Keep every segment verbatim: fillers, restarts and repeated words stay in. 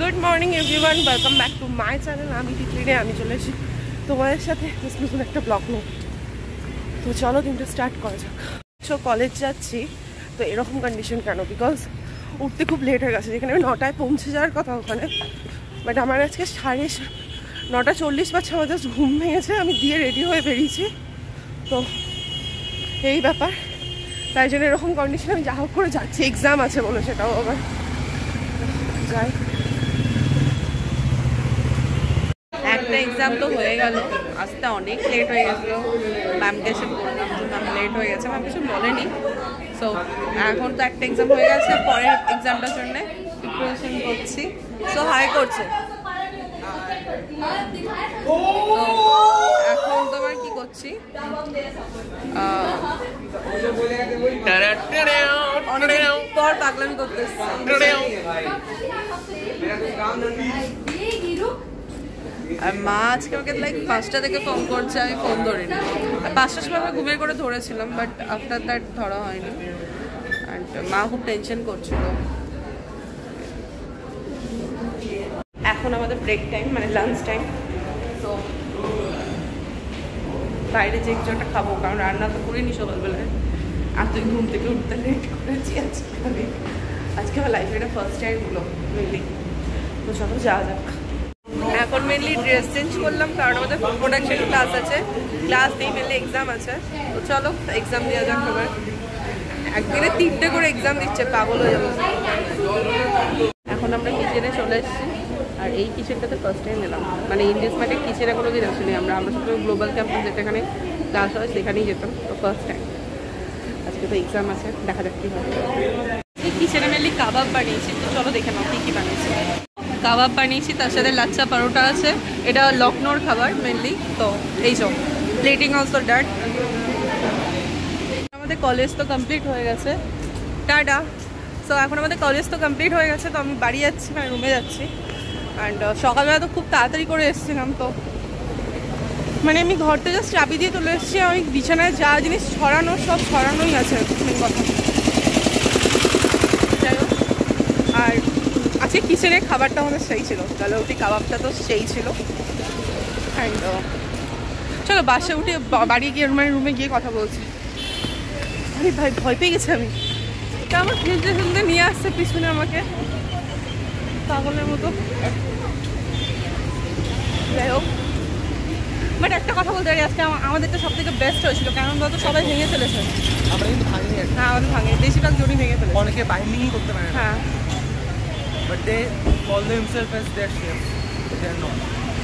Good morning everyone, welcome back to my channel. আমি টিটলি, আমি চলে এসেছি তোমাদের সাথে নতুন একটা ব্লগ নিয়ে। তো চলো দিনটা স্টার্ট করা যাক। সো কলেজ যাচ্ছি, তো এরকম কন্ডিশন কেন? বিকজ উঠতে খুব লেট হয়ে গেছে, যেখানে আমি নটায় পৌঁছে যাওয়ার কথা ওখানে, বাট আমার আজকে সাড়ে নটা চল্লিশ বা ছ জাস্ট ঘুম ভেঙেছে, আমি দিয়ে রেডি হয়ে বেরিয়েছি। তো এই ব্যাপার, তাই জন্য এরকম কন্ডিশন আমি যা হোক করে যাচ্ছি। এক্সাম আছে বলে সেটাও আবার যাই। একটা এক্সাম তো হয়ে গেল, আসতে অনেক লেট হয়ে গেছিলো। ম্যামকে এসে বললাম যে ম্যাম লেট হয়ে গেছে, ম্যাম কিছু বলেনি। সো এখন তো একটা এক্সাম হয়ে গেছে, পরের এক্সামটার জন্য প্রিপারেশন করছি। সো হাই করছে। এখন তোমার কি করছি, অনেকদিন পর পাগলামি করতেছি। আর মা আজকে আমাকে লাইক পাঁচটা থেকে ফোন করছে, আমি ফোন ধরিনি। আর পাঁচটার সময় আমি ঘুমিয়ে করে ধরেছিলাম, বাট আফটার দ্যাট ধরা হয়নি। অ্যান্ড মা খুব টেনশন করছিল। এখন আমাদের ব্রেক টাইম, মানে লাঞ্চ টাইম। তো বাইরে যে কিছু একটা খাবো, কারণ রান্না তো করিনি সকালবেলায়। আর তুই ঘুম থেকে উঠতে লেট করেছি আজকে। আমি আজকে আমার লাইফে এটা ফার্স্ট টাইম হলো মেনলি। তো চলো যাওয়া যাক। এখন মেনলি ড্রেস চেঞ্জ করলাম, কারণ আমাদের প্রোডাকশন ক্লাস আছে। ক্লাস নেই, মেনলি এক্সাম আছে। তো চলো এক্সাম দেওয়া যাক। এবার একদিনে তিনটে করে এক্সাম দিচ্ছে, পাগল হয়ে যাবো। এখন আমরা কিচেনে চলে এসেছি, আর এই কিচেনটাতে ফার্স্ট টাইম এলাম। মানে ইন্ডিয়াস মার্টে কিচেনে কোনো দিন আসেনি আমরা। আমরা শুধু গ্লোবাল ক্যাম্পাস যেখানে ক্লাস হয় সেখানেই যেতাম। তো ফার্স্ট টাইম আজকে তো এক্সাম আছে, দেখা যাক কী হয়। এই কিচেনে মেনলি কাবাব বানিয়েছি, তো চলো দেখে নাও কী কী বানিয়েছি। কাবাব বানিয়েছি, তার সাথে লাচ্চা পরোটা আছে। এটা লখনৌর খাবার মেনলি। তো এই সব প্লেটিং অলসো ড্যাট। আমাদের কলেজ তো কমপ্লিট হয়ে গেছে, টাটা। সো এখন আমাদের কলেজ তো কমপ্লিট হয়ে গেছে, তো আমি বাড়ি যাচ্ছি, মানে রুমে যাচ্ছি। অ্যান্ড সকালবেলা তো খুব তাড়াতাড়ি করে এসেছিলাম, তো মানে আমি ঘরতে জাস্ট চাবি দিয়ে চলে এসেছি। আমি বিছানায় যা জিনিস ছড়ানো সব ছড়ানোই আছে মেন কথা। যাই হোক, আর আজকে কিচেনের খাবারটা আমাদের সেই ছিল, গালাউটি কাবাবটা তো সেই ছিল। অ্যান্ড চলো বাসে উঠে বাড়ি গিয়ে মানে রুমে গিয়ে কথা বলছি। আরে ভাই ভয় পেয়ে গেছি আমি। তা আমার ফ্রিজে শুনতে নিয়ে আসছে পিছনে আমাকে পাগলের মতো। যাই হোক, বাট একটা কথা বলতে পারি, আজকে আমাদেরটা সব থেকে বেস্ট হয়েছিল। কারণ বলতো সবাই ভেঙে ফেলেছে। আমরা কিন্তু ভাঙি। হ্যাঁ আমাদের ভাঙে, বেশিরভাগ জনই ভেঙে ফেলেছে। অনেকে বাইন্ডিংই করতে পারে না। হ্যাঁ, but they call themselves as their chefs. They are not.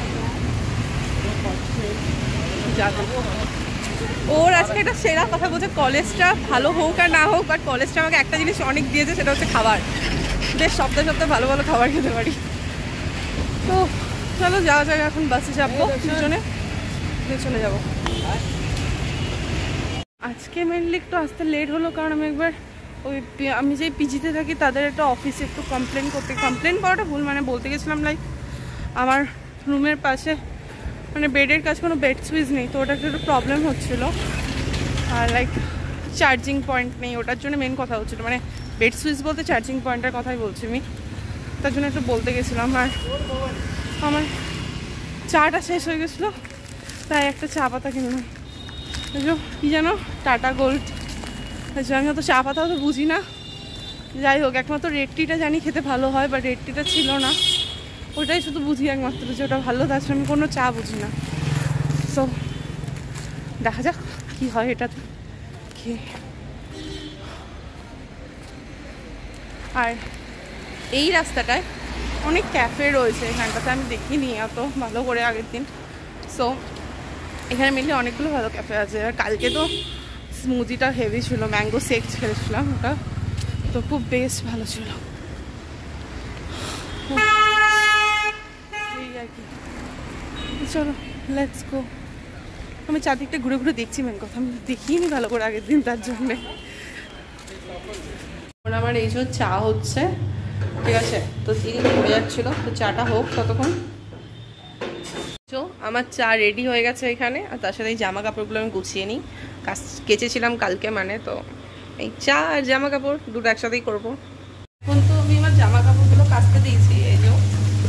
ওর আজকে একটা সেরা কথা বলছে, কলেজটা ভালো হোক আর না হোক, বাট কলেজটা আমাকে একটা জিনিস অনেক দিয়েছে, সেটা হচ্ছে খাবার। বেশ সপ্তাহে সপ্তাহে ভালো ভালো খাবার খেতে পারি। তো চলো যাওয়া যাক, এখন বাসে যাবো, পিছনে চলে যাবো। আজকে মেনলি একটু আসতে লেট হলো, কারণ আমি একবার ওই আমি যে পিজিতে থাকি তাদের একটা অফিসে একটু কমপ্লেন করতে, কমপ্লেন করাটা ভুল, মানে বলতে গেছিলাম লাইক আমার রুমের পাশে মানে বেডের কাছে কোনো বেড সুইচ নেই, তো ওটা একটু প্রবলেম হচ্ছিলো। আর লাইক চার্জিং পয়েন্ট নেই, ওটার জন্য মেন কথা হচ্ছিলো। মানে বেড সুইচ বলতে চার্জিং পয়েন্টের কথাই বলছি আমি, তার জন্য একটু বলতে গেছিলাম। আর আমার চাটা শেষ হয়ে গেছিলো, তাই একটা চা পাতা কিনলাম। কী জানো, টাটা গোল্ড। আমি অত চা পাতা তো বুঝি না। যাই হোক, একমাত্র রেড টিটা জানি খেতে ভালো হয়, বা রেড টিটা ছিল না, ওটাই শুধু বুঝি একমাত্র যে ওটা ভালো। তাছাড়া আমি কোনো চা বুঝি না। সো দেখা যাক কী হয় এটাতে খেয়ে। আর এই রাস্তাটায় অনেক ক্যাফে রয়েছে, এখানটাতে আমি দেখিনি এত ভালো করে আগের দিন। সো এখানে মিললে অনেকগুলো ভালো ক্যাফে আছে। আর কালকে তো স্মুদিটা হেভি ছিল, ম্যাঙ্গো শেক খেয়েছিলাম, ওটা তো খুব বেশ ভালো ছিল। এই আর কি, চলো লেটস গো। আমি চারদিকটা ঘুরে ঘুরে দেখছি, মেন কথা আমি দেখিনি ভালো করে আগের দিন, তার জন্যে। আমার এই যে চা হচ্ছে, ঠিক আছে, তো চিনি হয়ে যাচ্ছিলো, তো চাটা হোক ততক্ষণ। তো আমার চা রেডি হয়ে গেছে এখানে, আর তার সাথে এই জামা কাপড়গুলো আমি গুছিয়ে নিই, কাজ কেচেছিলাম কালকে, মানে তো এই চা আর জামা কাপড় দুটো একসাথেই করবো। এখন তো আমি আমার জামা কাপড়গুলো কাচতে দিয়েছি, এই যে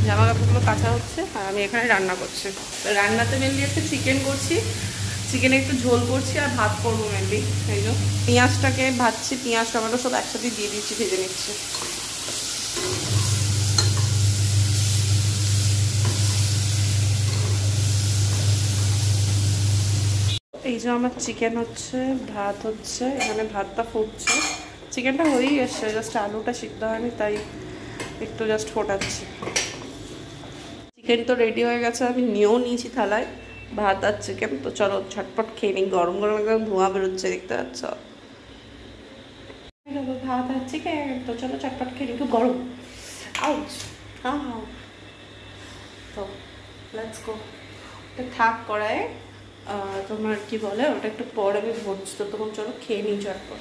কাঁচা হচ্ছে আর আমি এখানে রান্না করছি। তো রান্নাতে মেনলি একটা চিকেন করছি, চিকেনে একটু ঝোল করছি আর ভাত করবো মেনলি। এই যে পেঁয়াজটাকে ভাজছি, পেঁয়াজ টমেটো সব একসাথে দিয়ে দিচ্ছি, ভেজে নিচ্ছি। এই যে আমার চিকেন হচ্ছে, ভাত হচ্ছে, এখানে ভাতটা ফুটছে, চিকেনটা হয়েই এসছে, জাস্ট আলুটা সিদ্ধ হয়নি তাই একটু জাস্ট ফোটাচ্ছি। চিকেন তো রেডি হয়ে গেছে, আমি নিয়েও নিয়েছি থালায় ভাত আর চিকেন। তো চলো ঝটপট খেয়ে নিই, গরম গরম একদম ধোঁয়া বেরোচ্ছে, দেখতে পাচ্ছ ভাত আর চিকেন। তো চলো চটপট খেয়ে নিই, খুব গরম। আউচ, হ্যাঁ হ্যাঁ। তো লেটস গো। ওটা থাক করায়, তোমার কি বলে ওটা একটু পরে আমি ভরছি, তো তখন চলো খেয়ে নিই চটপট।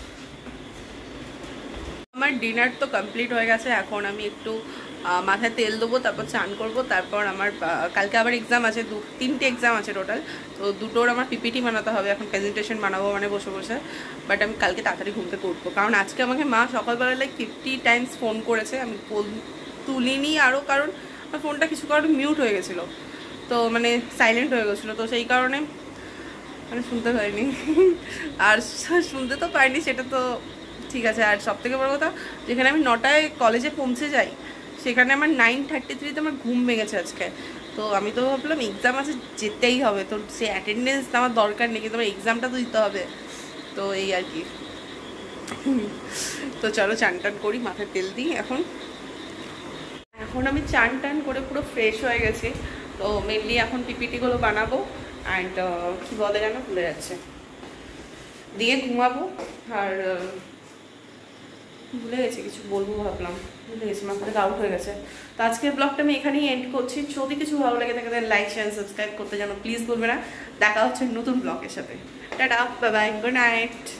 আমার ডিনার তো কমপ্লিট হয়ে গেছে, এখন আমি একটু মাথায় তেল দেবো, তারপর চান করবো, তারপর আমার কালকে আবার এক্সাম আছে, দু তিনটে এক্সাম আছে টোটাল। তো দুটোর আমার পিপিটি বানাতে হবে, এখন প্রেজেন্টেশন বানাবো মানে বসে বসে। বাট আমি কালকে তাড়াতাড়ি ঘুম থেকে উঠবো, কারণ আজকে আমাকে মা সকালবেলা লাইক ফিফটি টাইমস ফোন করেছে, আমি ফোন তুলিনি আরও, কারণ আমার ফোনটা কিছু কারণে মিউট হয়ে গেছিলো, তো মানে সাইলেন্ট হয়ে গেছিলো, তো সেই কারণে মানে শুনতে পাইনি। আর শুনতে তো পাইনি, সেটা তো ঠিক আছে। আর সব থেকে বড় কথা, যেখানে আমি নটায় কলেজে পৌঁছে যাই, সেখানে আমার নাইন থার্টি থ্রিতে আমার ঘুম ভেঙেছে আজকে। তো আমি তো ভাবলাম এক্সাম আছে, যেতেই হবে, তো সে অ্যাটেন্ডেন্স আমার দরকার নেই, কিন্তু আমার এক্সামটা তো দিতে হবে, তো এই আর কি। তো চলো চান টান করি, মাথায় তেল দিই। এখন এখন আমি চান টান করে পুরো ফ্রেশ হয়ে গেছি। তো মেনলি এখন পিপিটিগুলো বানাবো, অ্যান্ড কী বলে যেন ভুলে যাচ্ছে, দিয়ে ঘুমাবো। আর ভুলে গেছি কিছু বলবো, ভাবলাম ভুলে গেছি, মাথাটা আউট হয়ে গেছে। তো আজকের ব্লগটা আমি এখানেই এন্ড করছি। যদি কিছু ভালো লাগে থাকে তাহলে লাইক শেয়ার সাবস্ক্রাইব করতে যেন প্লিজ বলবে না। দেখা হচ্ছে নতুন ব্লগের সাথে। Ta-ta, bye bye, good night.